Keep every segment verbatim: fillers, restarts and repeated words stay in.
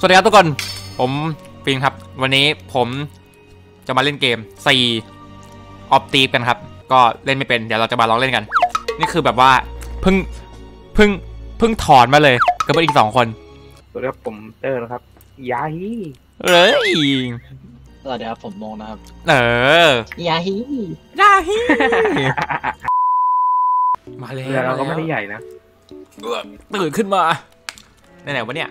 สวัสดีครับทุกคนผมปิงครับวันนี้ผมจะมาเล่นเกมซีออฟตีฟกันครับก็เล่นไม่เป็นเดี๋ยวเราจะมาลองเล่นกันนี่คือแบบว่าเพิ่งเพิ่งเพิ่งถอนมาเลยกับอีกสองคนสวัสดีครับผมเตอร์นะครับยาฮีเอ้ยสวัสดีครับผมโมงนะครับเออยาฮียาฮีมาเลยเราก็ไม่ได้ใหญ่นะตื่นขึ้นมาไหนๆวะเนี่ย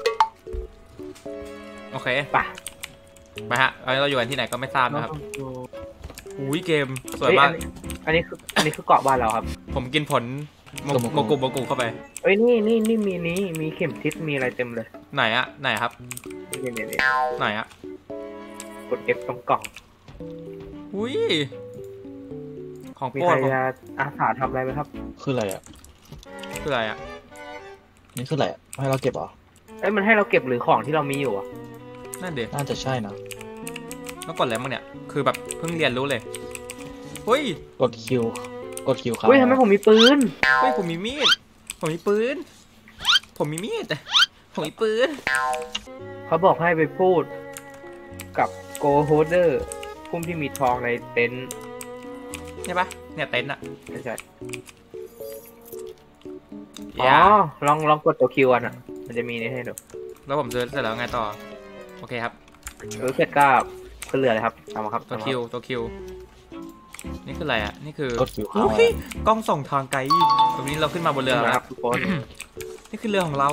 โอเคไปไปฮะเราอยู่กันที่ไหนก็ไม่ทราบนะครับอุ้ยเกมสวยมากอันนี้คืออันนี้คือเกาะบ้านเราครับผมกินผลโมกุโมกุเข้าไปเอ้ยนี่นี่นี่มีนี้มีเข็มทิศมีอะไรเต็มเลยไหนอะไหนครับนี่นี่ไหนอะกด F ตรงกล่องอุ้ยของโปรดมีใครจะอาสาทำอะไรไหมครับคืออะไรอะคืออะไรอะนี่คืออะไรให้เราเก็บเหรอเอ้ยมันให้เราเก็บหรือของที่เรามีอยู่อ่ะนั่นเด็กน่าจะใช่นะต้องกดอะไรบ้างเนี่ยคือแบบเพิ่งเรียนรู้เลยเฮ้ยกดคิวกดคิวครับเฮ้ยทำไมผมมีปืนเฮ้ยผมมีมีดผมมีปืนผมมีมีดผมมีปืนเขาบอกให้ไปพูดกับโกโฮเดอร์พุ่มที่มีทองในเต็นท์ใช่ปะเนี่ยเต็นท์อะใช่อ๋อลองลองกดตัวคิวอ่ะมันจะมีนี่ให้ดูแล้วผมซื้อเสร็จแล้วไงต่อโอเคครับเออเสร็จก็ขึ้นเรือเลยครับตามมาครับตัวคิวตัวคิวนี่คืออะไรอ่ะนี่คือกดคิวกล้องส่องทางไกลตรงนี้เราขึ้นมาบนเรือแล้วครับทุกคนนี่คือเรือของเรา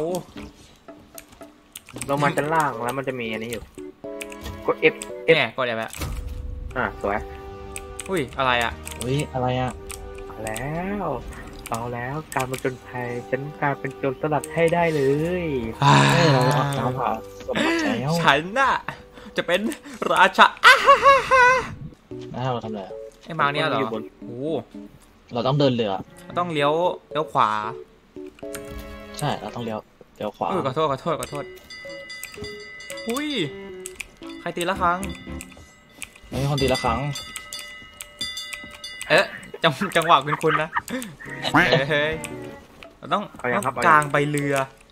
เรามาชั้นล่างแล้วมันจะมีอันนี้อยู่กด F เนี่ยกดแบบอ่ะสวยอุ้ยอะไรอ่ะอุ้ยอะไรอ่ะแล้วเอาแล้วการมาจนภัยฉันการเป็นโจรสลัดให้ได้เลยเราออกตามหาสมบัติแล้วฉันน่ะจะเป็นราชาแล้วเราทำอะไรไอ้มาเนี่ยเหรอโอ้เราต้องเดินเรือเราต้องเลี้ยวเลี้ยวขวาใช่เราต้องเลี้ยวเลี้ยวขวาเออขอโทษขอโทษขอโทษอุ้ยใครตีละครั้งไม่มีคนตีละครั้งเอ๊ะจังจังหวะคุณคุณนะเฮ้ยเราต้องต้องกลางใบเรือ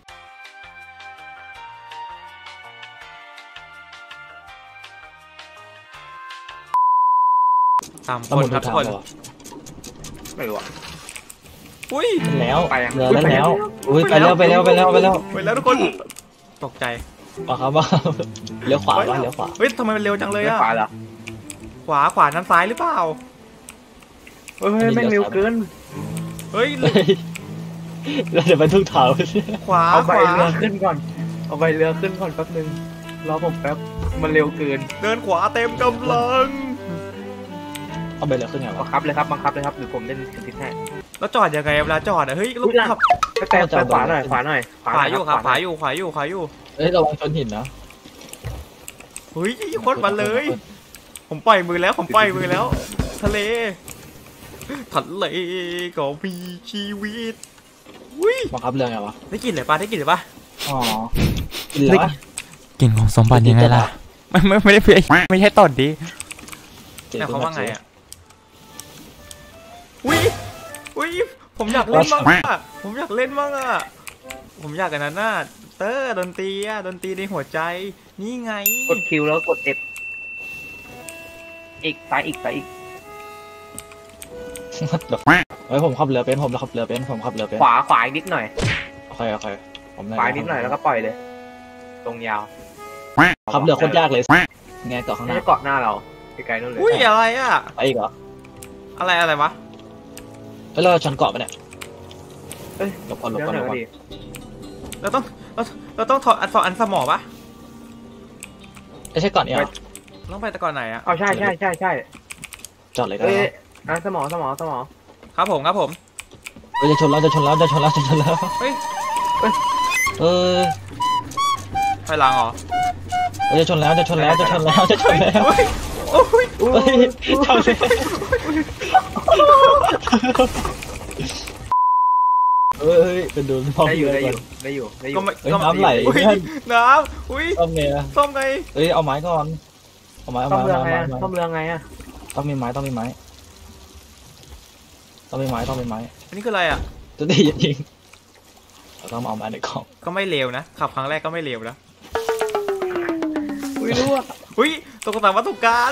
ตามคนครับทุกคนไม่รู้อ่ะอุ้ยแล้วเรือแล้วอุ้ยไปแล้วไปแล้วไปแล้วไปแล้วไปแล้วทุกคนตกใจป่ะครับว่าเลี้ยวขวาป่ะเลี้ยวขวาเฮ้ยทำไมมันเร็วจังเลยอะขวาเหรอขวาขวานั้นซ้ายหรือเปล่าเฮ้ยไม่เร็วเกินเฮ้ยเราจะไปทุกเท้าขวาเอาใบเรือขึ้นก่อนเอาใบเรือขึ้นก่อนแป๊บนึงรอผมแป๊บมันเร็วเกินเดินขวาเต็มกำลังเอาใบเรือขึ้นไงบังคับเลยครับบังคับเลยครับหรือผมเล่นทิศให้แล้วจอดยังไงเวลาจอดอะเฮ้ยลูกขับแต่ไปขวาหน่อยขวาหน่อยขวาอยู่ครับขวาอยู่ขวาอยู่ขวาอยู่เฮ้ยระวังชนหินนะเฮ้ยโคตรมันเลยผมปล่อยมือแล้วผมปล่อยมือแล้วทะเลทะเลก็มีชีวิตอุ้ยบังคับเรือไงวะได้กลิ่นเลยป่ะได้กลิ่นเลยป่ะอ๋อกินเลยกลิ่นของสมบัติยังไงล่ะไม่ไม่ไม่ได้เพี้ยไม่ใช่ตอนดีแต่เขาว่าไงอ่ะอุ้ยอุ้ยผมอยากเล่นบ้างอ่ะผมอยากเล่นบ้างอ่ะผมอยากกันนั้นน่ะเตอร์ดนตรีอ่ะดนตรีในหัวใจนี่ไงกดคิวแล้วกด F อีกซ้ายอีกซ้ายอีกเฮ้ยผมขับเรือเป็นผมขับเรือเป็นผมขับเรือเป็นขวาขวาอีกนิดหน่อยโอเคโอเคผมขวานิดหน่อยแล้วก็ปล่อยเลยตรงยาวขับเรือโคตรยากเลยไงเกาะข้างหน้าเกาะหน้าเราไกลๆนู่นเลยอุ้ยอะไรอ่ะไปอีกเหรออะไรอะไรวะเฮ้ยเราชนเกาะไปเนี่ยเอ้ยหลบก่อนหลบก่อนหลบก่อนเราต้องเราเราต้องถอดอันสองอันสมอปะไม่ใช่เกาะเนี่ยต้องไปแต่ก่อนไหนอ่ะอ๋อใช่ใช่ใช่ใช่จอดเลยก็ได้อ่ะสมอสมอสมอครับผมครับผมเราจะชนแล้วจะชนแล้วจะชนแล้วจะชนแล้วเฮ้ยเออไปหลังเหรอเราจะชนแล้วจะชนแล้วจะชนแล้วจะชนแล้วโอ้ยโอ้ยชนเลยเฮ้ยเป็นโดนพอได้อยู่ได้อยู่ได้อยู่ได้อยู่น้ำไหลน้ำอุ้ยต้มไงต้มไงเฮ้ยเอาไม้ก่อนเอาไม้เอาไม้ต้มเรือไงต้มเรือไงอ่ะต้องมีไม้ต้องมีไม้ต้องมีไม้ต้องมีไม้อันนี้คืออะไรอ่ะจะดีจริงเราต้องเอาไม้ในกล่องก็ไม่เลวนะขับครั้งแรกก็ไม่เลวนะไม่รู้อ่ะอุ้ยตกต่างวัตถุการ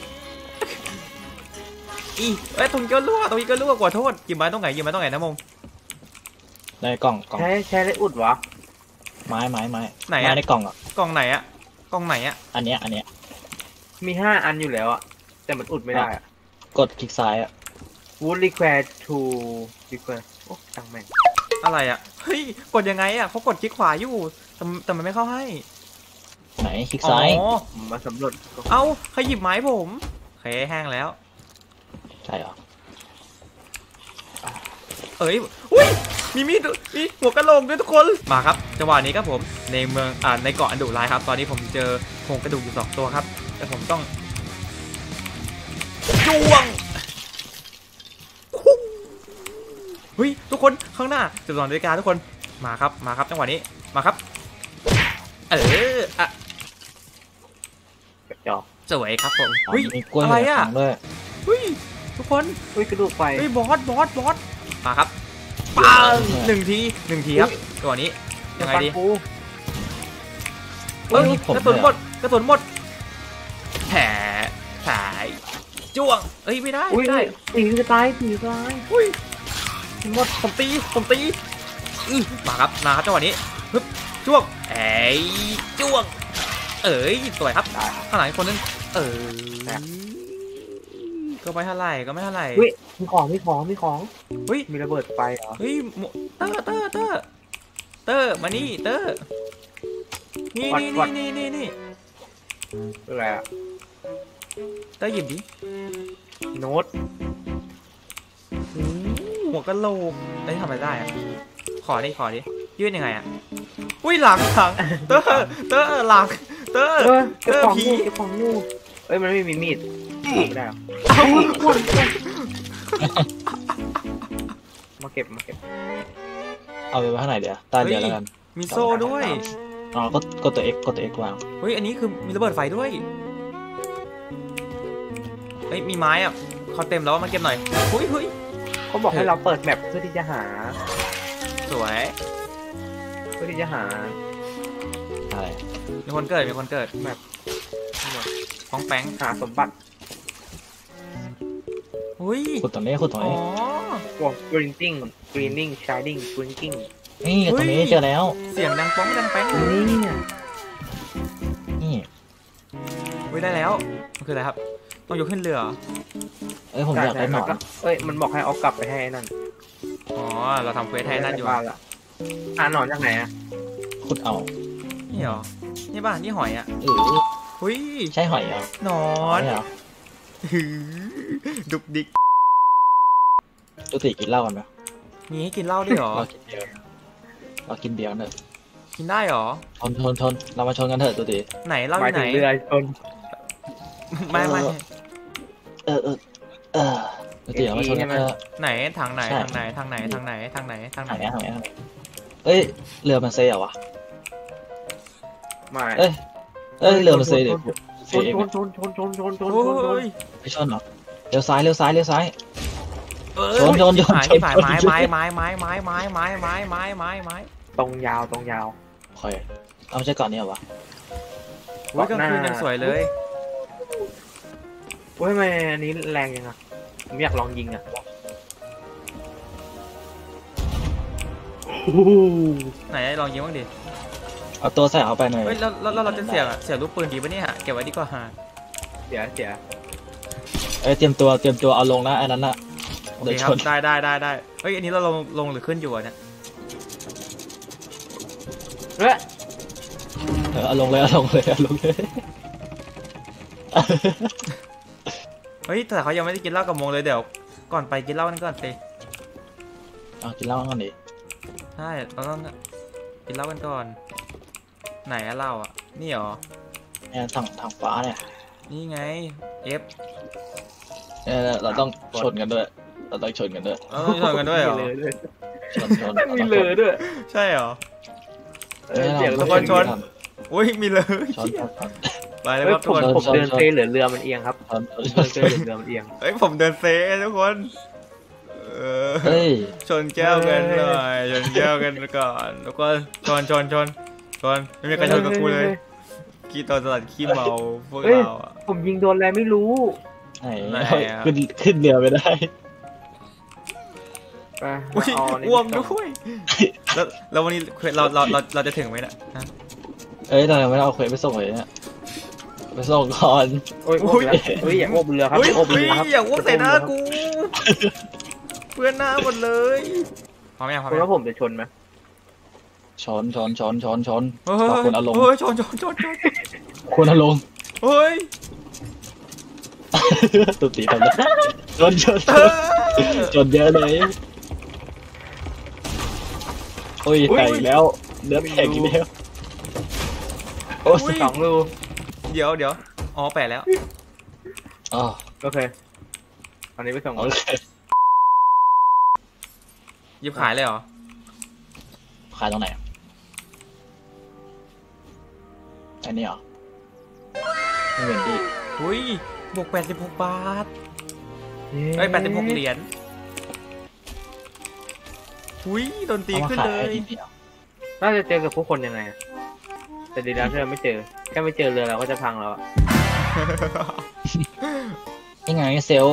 อีเอ้ยตรงนี้ก็รั่วตรงนี้ก็รั่วกว่าโทษหยิบไม้ตรงไหนหยิบไม้ตรงไหนนะมงในกล่องกล่องใช้ใช้อะไรอุดวะไม้ไม้ไม้ไหนไม้อะในกล่องอ่ะกล่องไหนอะกล่องไหนอะอันเนี้ยอันเนี้ยมีห้าอันอยู่แล้วอ่ะแต่มันอุดไม่ได้อ่ะกดคลิกซ้ายอ่ะ would require to require โอ้ตังแม่งอะไรอะเฮ้ยกดยังไงอะเขากดคลิกขวาอยู่แต่แต่มันไม่เข้าให้ไหนคลิกซ้ายอ๋อผมมาสำรวจเอ้าใครหยิบไม้ผมโอเคแห้งแล้วใช่เหรอเอ้ยอุ้ยมีมีดมีหัวกะโหลกด้วยทุกคนมาครับจังหวะนี้ครับผมในเมืองอ่าในเกาะอันดุร้ายครับตอนนี้ผมเจอโครงกระดูกอยู่สองตัวครับแต่ผมต้องจ้วงเฮ้ยทุกคนข้างหน้าจุดสองนาฬิกาทุกคนมาครับมาครับจังหวะนี้มาครับเอออะจอกสวยครับผมอ๋อเฮ้ยมีกล้วยอะไรอะในกล่งด้วยเฮ้ยทุกคนอุ้ยกระดูกไฟเฮ้ยบอสบอสบอสมาครับปังหนึ่งทีหนึ่งทีครับตัวนี้ยังไงดีกูเอ้ยนี่ผมกระสุนเลยหมอะดกระสุนหมดแผลสายจ้วงเอ้ยไม่ได้อุ้ยไม่ได้ตีจะตายตีจะตายอุ้ยหมดผมตีผมตีอื้อมาครับมาครับจังหวะนี้ฮึบจ้วงเอ้ยจ้วงเอ้ยสวยครับข้างหลังอีกคนนึงเออก็ไม่เท่าไหร่ก็ไม่เท่าไหร่อุ้ยมีของมีของมีของเฮ้ยมีระเบิดไฟเหรอเฮ้ยหมเตอร์เตอร์เตอร์เตอร์มานี่เตอร์นี่นี่นี่นี่นี่อะไรอะเตอร์หยิบดิโน้ตหัวกะโหลกเอ้ยทำอะไรได้อะขอดิขอดิยื่นยังไงอะอุ้ยหลังหลังเตอร์เตอร์หลังเตอร์เออเก็บของผีงูเก็บของงูเอ้ยมันไม่มีมีดไม่ได้หรอเอ้ามาเก็บมาเก็บเอาไปไว้ข้างไหนเดี๋ยวใต้เรือแล้วกันมีโซ่ด้วยอ๋อก็กดตัว X กดตัว X วางเฮ้ยอันนี้คือมีระเบิดไฟด้วยเฮ้ยมีไม้อะเขาเต็มแล้วมาเก็บหน่อยเฮ้ยเฮ้ยเขาบอกให้เราเปิดแมปเพื่อที่จะหาสวยเพื่อที่จะหาอะไรมีคนเกิดมีคนเกิดแมปป้องแป้งหาสมบัติเฮ้ยขุดตรงนี้ขุดตรงอ๋อนี้พวก greening greening shining drinking นี่ตรงนี้เจอแล้วเสียงดังป้องดังแป้งนี่นี่เฮ้ยได้แล้วมันคืออะไรครับต้องยกขึ้นเรือเหรอเอ้ยผมอยากได้หนอนเอ้ยมันบอกให้เอากลับไปให้นั่นอ๋อเราทำเควสให้นั่นอยู่บ้านละหาหนอนจากไหนอะขุดเอานี่เหรอนี่ป่ะนี่หอยอ่ะเออเฮ้ยใช่หอยเหรอหนอหอน ยเหรอหือดุกดิกตุติกินเหล้ากันไหมมีให้กินเหล้าด้วยเหรอเรากินเบียร์เรากินเบียร์กันเถอะกินได้เหรอทนทนทนเรามาชนกันเถอะตุติไหนเหล้าอหมายยู่ไหถึนงเรือชนไม่ไม่เออเออเออตุติเรามาชนกันเถอะไหนทางไหนใช่ทางไหนทางไหนทางไหนทางไหนทางไหนทางไหนทางไหนทางไหนเอ้ยเรือมันเซ่เหรอวะไม่เอ้ยเอ้ยเรือมันเซ่เดี๋ยวชเซ่นเองชไหมนชนชนชนชนชนโอ้ชนชนยไปชนเหรอเลี้ยวซ้ายเลี้ยวซ้ายเลี้ยวซ้ายเอ้ยชนชนชนหายชนหายชนไม้ไม้ไม้ไม้ไม้ไม้ไม้ไม้ไม้ไม้ไม้ตรงยาวตรงยาวคอยเอาไม่ใช่ก่อนนี่เหรอวะอุ้ยกลางคืนยังสวยเลยโอ้ยทำไมอันนี้แรงยังอะผมอยากลองยิงอะไหนลองยิงบ้างดิเอาตัวใส่เข้าไปหน่อยเฮ้ยแล้วแล้วแล้วเราจะเสียบอะเสียบลูกปืนดีปะเนี่ยเก็บไว้ดีกว่าฮะเสียเสียเอ้ยเตรียมตัวเตรียมตัวเอาลงนะไอ้นั้นน่ะโอเดี๋เคยวคชรับนได้ได้ได้ได้เฮ้ยอันนี้เราลงลงหรือขึ้นอยู่อะเนี่ยเฮ้ยเออเอาลงเลยเอาลงเลยเอาลงเลยเฮ้ยแต่เขายังไม่ได้กินเหล้ากับโมงเลยเดี๋ยวก่อนไปกินเหล้ากันก่อนสิเอากินเหล้ากันดิใช่เราต้องกินเหล้ากันก่อน ไหนอะเหล้าอะนี่เหรอเนี่ยทางทางฟ้าเนี่ยนี่ไง F เออเราต้องชนกันด้วย เราต้องชนกันด้วยเราต้องชนกันด้วยเหรอมีเลยด้วยชนชนมีเลยด้วยใช่เหรอเออเสียงทุระกเบิคดนชน อุ้ยมีเลยชนชนชนไปเลยเฮ้ยครับผทุกมคนผมเดินเซเหรือเรือมันเอียงครับชนชนเดินเซเหรือเรือมันเอียงเฮ้ยผมเดินเซทุกคนเออเฮ้ยชนแก้วกันหน่อยชนแก้วกันก่อนทุกคนชนชนชนชนไม่มีใครชนกับกูเลย กขี้ตอนสลัดขี้เมาพวกเฮ้ยเราอะผมยิงโดนอะไรไม่รู้ไหนไหนอะขึ้นขึ้นเรือไม่ได้ไปอุ้ยเอาอันนี้อ้วมไปส่งด้วยแล้วแล้ววันนี้เราเราเราเราจะถึงไหมเนี่ยฮะเอ้ยเรายังไม่ได้เอาเควสไปส่งเลยเนี่ยไปส่งก่อนโอ้ยอ้วกแล้วเฮ้ยอย่าอ้วกบนเรือครับเฮ้ยอย่าอ้วกบนเฮ้ยเรือครับอย่าอ้วกใส่หน้ากูเพื่อนหน้าหมดเลยพร้อมยังพร้อมคุณยังว่าผมจะชนไหมช้อนช้อนช้อนช้อนช้อนเฮ้ยฝากคนอารมณ์เฮ้ยชนชนชนชนคนอารมณ์เฮ้ยตุตีทำได้ชนชนชเอน อชนเยอะเลยโอ้ยแตกอีกแล้วเนื้อแตกอีกแล้วโอ้อุ้ยสองรูเดี๋ยวเดี๋ยวอ๋อแปะแล้วอ๋อโอเคอันนี้ไปส่งโอเคหยิบขายเลยเหรอขายตรงไหนอันนี้เหรอไม่เหมือนดิอุ้ยบวกแปดสิบหกบาทเอ้ยแปดสิบหกเหรียญอุ้ยดนตรีเอามาขึ้นขายเลไอ้ยนี่เดียวน่าจะเจอกับผู้คนยังไงอะแต่ดีแล้วที่เราไม่เจอแค่ไม่เจอเรือเราก็จะพังแล้วอะยังไงเซลล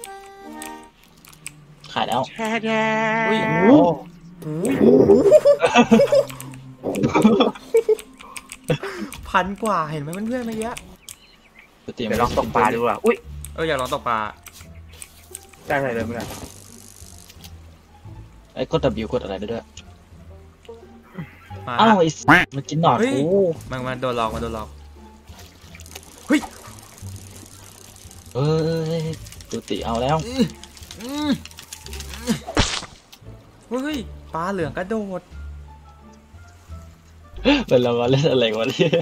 ขายแล้วอุ้ยโอ้พันกว่าเห็นไหมเพื่อนๆเมื่อกี้ตุตีเดี๋ยวลองตกปลาดูอ่ะอุ้ยเอออยากลองตกปลาได้ใส่เลยไม่ได้ไอ้กด W กดอะไรได้ด้วยมาอ้าวไอ้สมันกินหนอดเฮ้ยกูมันมันโดนหลอกมันโดนหลอกเฮ้ยเอ้ยตุตีเอาแล้วอืมเฮ้ยปลาเหลืองกระโดดเป็นเรามาเล่นอะไรวะเนี่ย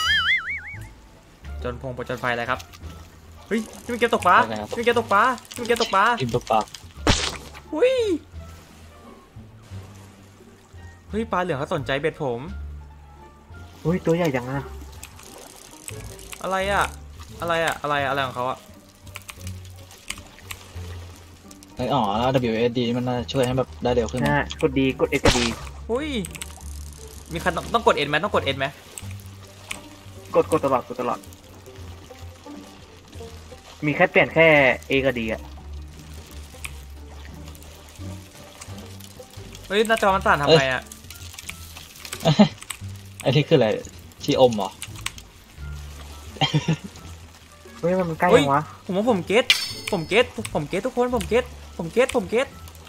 จนพงประจนไฟอะไรครับเฮ้ยนี่มันเก็บตกปลาอะไรครับนี่มันเก็บตกปลานี่มันเก็บตกปลากินตัวปลาเฮ้ยเฮ้ยปลาเหลืองเขาสนใจเบ็ดผมอุ้ยตัวใหญ่จังนะอะไรอะอะไรอะอะไรอะอะไรของเขาอะไอ้อ๋อ W S D มันน่าช่วยให้แบบได้เร็วขึ้นนะนะฮะกดดีกดเอ็กก็ดีอุ้ยมีคันต้องต้องกดเอ็นไหมต้องกดเอ็นไหมกดกดตลอดกดตลอด มีแค่เปลี่ยนแค่เอก็ดีอ่ะเฮ้ยหน้าจอมันสั่นทำไงอะไอ้ที่คืออะไรที่อมเหรอเฮ้ยมันใกล้เฮ้ยยังวะผมว่าผมเก็ตผมเก็ตผมเก็ตทุกคนผมเก็ตผมเก็ตผมเก็ต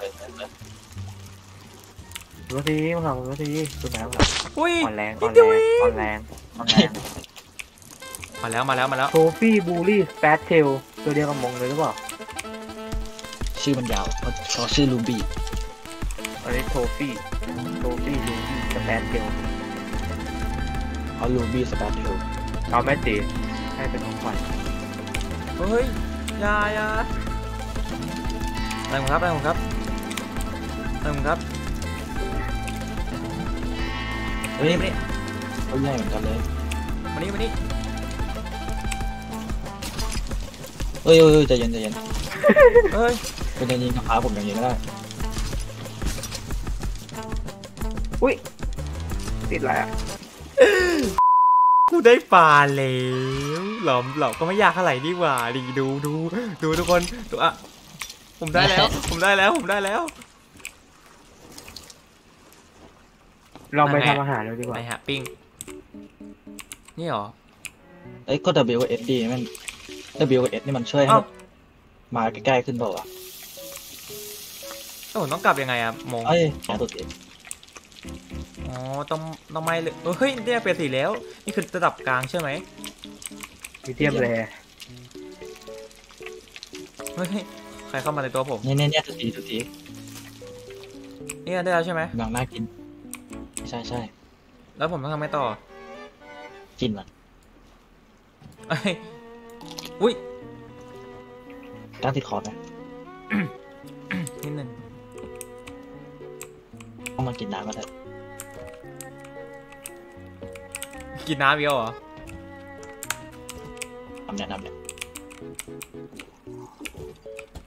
รู้สิมันหลังรู้สิตัวไหนมันอุ้ยอ่อนแรงนิอ่อดนเดียวแรเอง งอ่อนแรงอ่อนแรงมาแล้วมาแล้วมาแล้วโทฟี่บูลลี่สเปซเทลตัวเดียวกับมงเลยหรือเปล่าชื่อมันยาวเขาเขาชื่อลูบี้อันนี้โทฟี่โทฟี่บูลลี่สเปซเทลเขาลูบี้สปาร์เทลเอาแม่ตีให้เป็นของขวัญเฮ้ยอยาอยาอะไรผมครับอะไรผมครับอะไรผมครับเฮ้ยมานี่เขาใหญ่เหมือนกันเลยมานี่มานี่เฮ้ยเฮ้ยเฮ้ยใจเย็นใจเย็นเฮ้ยเป็นยิงกับพาผมอย่างนี้ไม่ได้อุ้ยติดอะไรอ่ะกูได้ปลาแล้วหลอมหลอมก็ไม่ยากเท่าไหร่นี่หว่าดีดูดูดูทุกคนดูอ่ะผมได้แล้ว ผมได้แล้วผมได้แล้วลองไปนั่นไงทำอาหารเลยดีกว่าไหนฮะปิ้งนี่เหรอเอ้ยก็ W S D มัน W S นี่มันช่วยให้เอ้าแบบมาใกล้ๆขึ้นเปล่าวะแล้วผมต้องกลับยังไงอะมงเอ้ยแตัวตีอ๋อต้องต้องไม่เลยเฮ้ยเนี่ยเปลี่ยนสีแล้วนี่คือระดับกลางใช่ไหมมีเทียมแรเฮ้ยใครเข้ามาในตัวผมเนี่ยเนี่ยเนี่ยตัวตีตัวตีเนี่ยได้แล้วใช่ไหมกำลังน่ากิน ใช่ใช่แล้วผมต้องทำไงต่อกินมันเอ้ยอุ้ยกล้างติดคอร์ดไหมนิดหนึ่งต้องมากินน้ำมาเลยกินน้ำเยอะเหรอทำแนะนำเนี่ย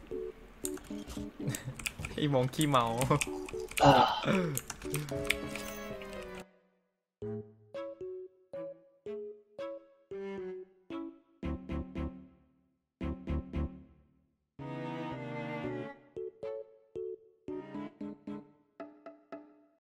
ไอ้มงขี้เมาอ่า